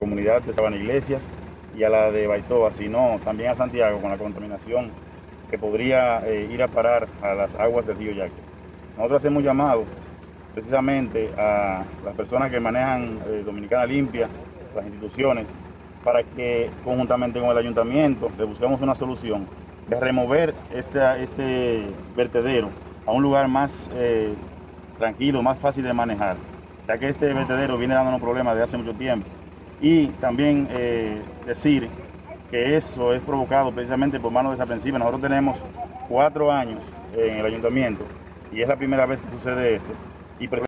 comunidad de Sabana Iglesias y a la de Baitoa, sino también a Santiago con la contaminación que podría ir a parar a las aguas del río Yaque. Nosotros hacemos llamado precisamente a las personas que manejan Dominicana Limpia, las instituciones, para que conjuntamente con el ayuntamiento le busquemos una solución de remover este vertedero a un lugar más tranquilo, más fácil de manejar, ya que este vertedero viene dándonos problemas desde hace mucho tiempo. Y también decir que eso es provocado precisamente por manos desaprensivas. Nosotros tenemos 4 años en el ayuntamiento y es la primera vez que sucede esto. Y